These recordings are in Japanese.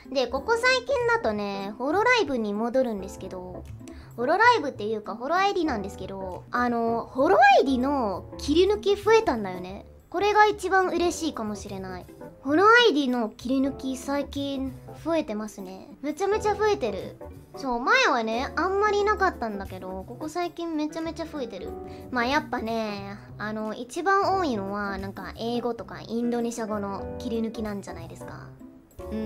で、ここ最近だとね、ホロライブに戻るんですけど、ホロライブっていうかホロ ID なんですけど、ホロ ID の切り抜き増えたんだよね。これが一番嬉しいかもしれない。ホロ ID の切り抜き最近増えてますね。めちゃめちゃ増えてる。そう、前はね、あんまりなかったんだけど、ここ最近めちゃめちゃ増えてる。まあやっぱね、一番多いのは、なんか英語とかインドネシア語の切り抜きなんじゃないですか。うん。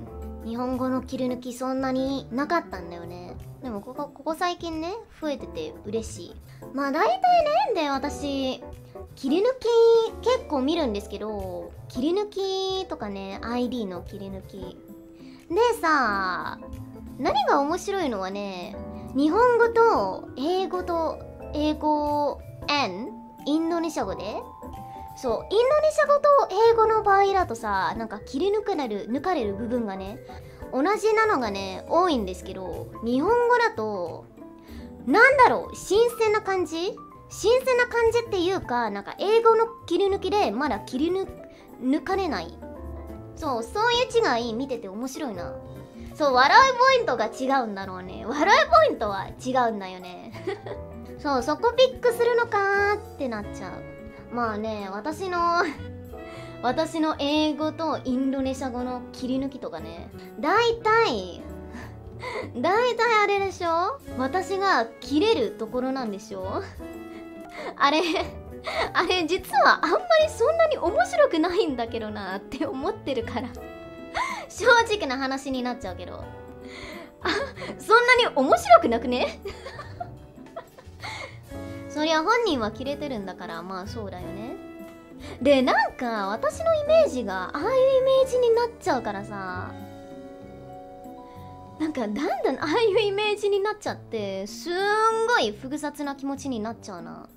日本語の切り抜きそんなになかったんだよね。でもここ最近ね、増えてて嬉しい。まあ大体ね、で私、切り抜き結構見るんですけど、切り抜きとかね、ID の切り抜き。でさ、何が面白いのはね、日本語と英語インドネシア語でそう、インドネシア語と英語の場合だとさ、なんか切り抜かれる部分がね、同じなのがね、多いんですけど、日本語だと、なんだろう、新鮮な感じっていうか、なんか英語の切り抜きでまだ抜かれない。そういう違い見てて面白いな。そう、笑うポイントが違うんだろうね。笑うポイントは違うんだよね。そう、そこピックするのかーってなっちゃう。まあね、私の英語とインドネシア語の切り抜きとかね、大体あれでしょ、私が切れるところなんでしょ。あれ実はあんまりそんなに面白くないんだけどなって思ってるから正直な話になっちゃうけど、そんなに面白くなくね。そりゃ本人はキレてるんだから、まあそうだよね。で、なんか私のイメージがああいうイメージになっちゃうからさ、なんかだんだんああいうイメージになっちゃって、すんごい複雑な気持ちになっちゃうな。